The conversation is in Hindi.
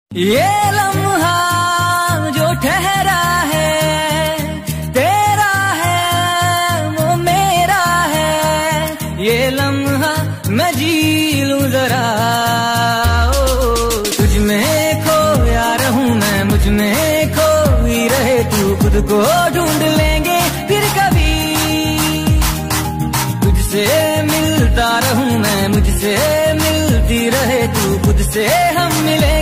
ये लम्हा जो ठहरा है तेरा है वो मेरा है, ये लम्हा मैं जी लूं जरा। ओ तुझ में खोया रहूं मैं, मुझ में खोई रहे तू, खुद को ढूंढ लेंगे फिर कभी। तुझसे मिलता रहूं मैं, मुझसे मिलती रहे तू, खुद से हम मिले